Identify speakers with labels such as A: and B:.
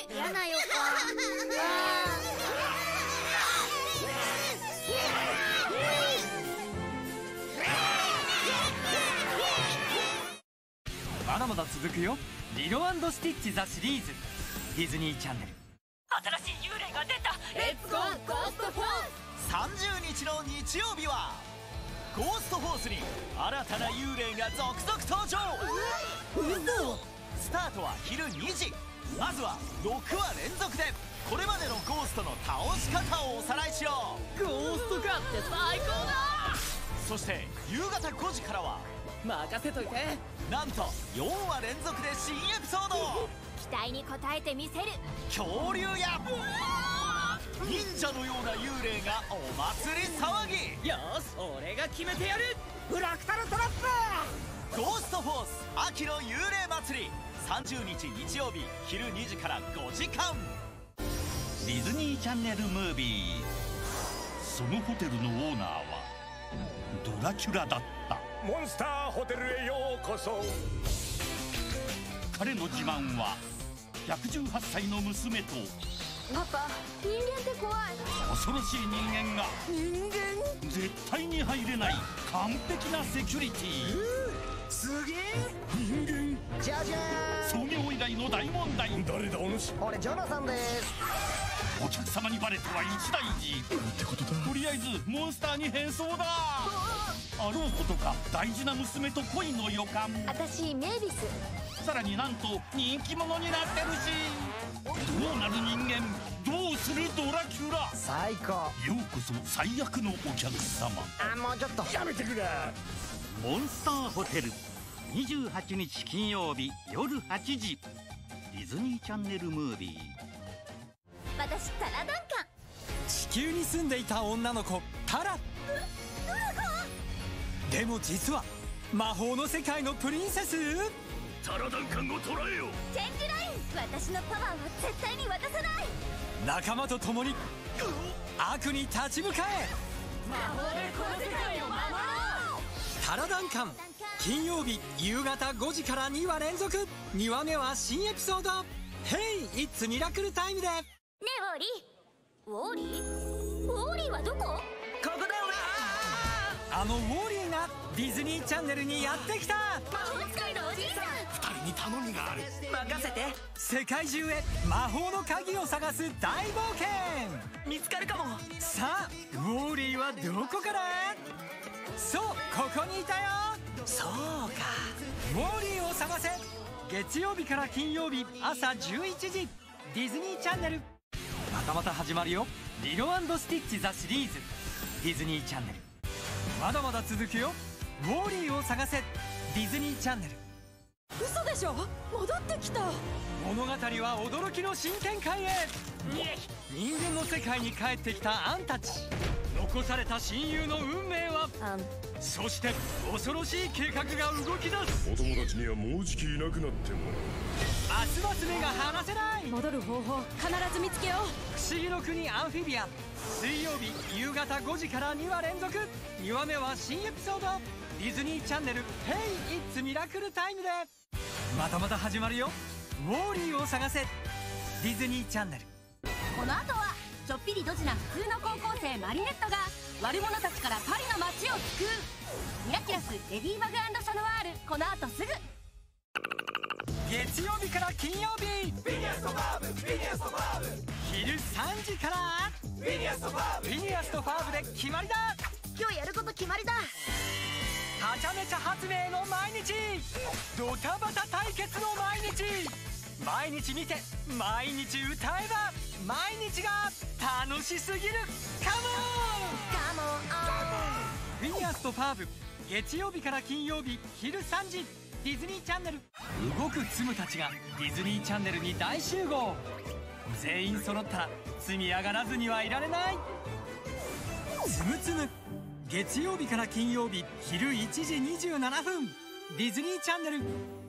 A: 嫌な予感。
B: まだまだ続くよ。リロ&スティッチ・ザ・シリーズ、ディズニーチャンネル。
C: 新しい幽霊が出た。
A: レッツゴーゴーストフォー
D: 30日の日曜日はゴーストフォースに新たな幽霊が続々登場。スタートは昼2時。まずは6話連続でこれまでのゴーストの倒し方をおさらいしよう。
C: ゴーストかって最高だ。
D: そして夕方5時からは
C: 任せといて。
D: なんと4話連続で新エピソード。
A: 期待に応えてみせる。
D: 恐竜や忍者のような幽霊がお祭り騒ぎ。
C: よし、俺が決めてやる。
E: フラクタルトラップ。
D: ゴーストフォース秋の幽霊祭り、30日日曜日昼2時から5時間。
F: ディズニーチャンネルムービー。そのホテルのオーナーはドラキュラだった。
G: モンスターホテルへようこそ。
F: 彼の自慢は118歳の娘と
A: パパ、人間って怖い。
F: 恐ろしい人間が絶対に入れない完璧なセキュリティ。
E: すげえ
F: 人間
E: じゃじゃーん。
F: 創業以来の大問題。
G: 誰だお主。
E: 俺ジョナサンです。
F: お客様にバレては一大事ってことだ。とりあえずモンスターに変装だ。あろうことか大事な娘と恋の予感。
A: 私メイビス。
F: さらになんと人気者になってるし。どうなる人間、どうするドラキュラ。
E: 最高。
F: ようこそ最悪のお客様。
E: もうちょっと
G: やめてくれ。
F: モンスターホテル、28日金曜日夜8時。ディズニーチャンネルムービー。
A: 私タラダンカン。
B: 地球に住んでいた女の子タラ。でも実は魔法の世界のプリンセス。
G: タラダンカンを捕らえよ。
A: チェンジライン。私のパワーは絶対に渡さない。
B: 仲間と共に悪に立ち向かえ。
A: 魔法でこの世界を守ろう。
B: タラダンカン、金曜日夕方5時から2話連続。2話目は新エピソード「Hey! It's Miracle Time」で。
A: ねえウォーリー。ウォーリーはどこ？
C: ここだよな。
B: あのウォーリーがディズニーチャンネルにやってきた。
A: 魔法使いのおじいさん。
G: 二人に頼みがある。
C: 任せて。
B: 世界中へ魔法の鍵を探す大冒険。
C: 見つかるかも。
B: さあウォーリーはどこから？そう、ここにいたよ。
C: そうか。
B: ウォーリーを探せ。月曜日から金曜日朝11時、ディズニーチャンネル。また始まるよ。リロ&スティッチ・ザ・シリーズ、ディズニーチャンネル。まだまだ続くよ。ウォーリーを探せ、ディズニーチャンネル。
A: 嘘でしょ。戻ってきた。
B: 物語は驚きの新展開へ。人間の世界に帰ってきたアンたち。残された親友の運命は。そして恐ろしい計画が動き出す。
G: お友達にはもうじきいなくなっても。
B: ますます目が離せない。
A: 戻る方法必ず見つけよう。
B: 不思議の国アンフィビア。水曜日夕方5時から2話連続。2話目は新エピソード。ディズニーチャンネル「Hey! It's Miracle Time」で。また始まるよ。ウォーリーを探せ、ディズニーチャンネル。
A: この後はちょっぴりドジな普通の高校生マリネットが悪者たちからパリの街を救う。ミラキュラスレディバグ&シャノワール、この後すぐ。
B: 月曜日から金曜日、昼3時からフィニアスとファーブで決まりだ。
A: 今日やること決まりだ。
B: はちゃめちゃ発明の毎日、ドタバタ対決の毎日。毎日見て毎日歌えば毎日が楽しすぎる。カモン。フィニアスとファーブ、月曜日から金曜日昼3時、ディズニーチャンネル。動くツムたちがディズニーチャンネルに大集合。全員揃ったら積み上がらずにはいられない。つむつむ、月曜日から金曜日昼1時27分、ディズニーチャンネル。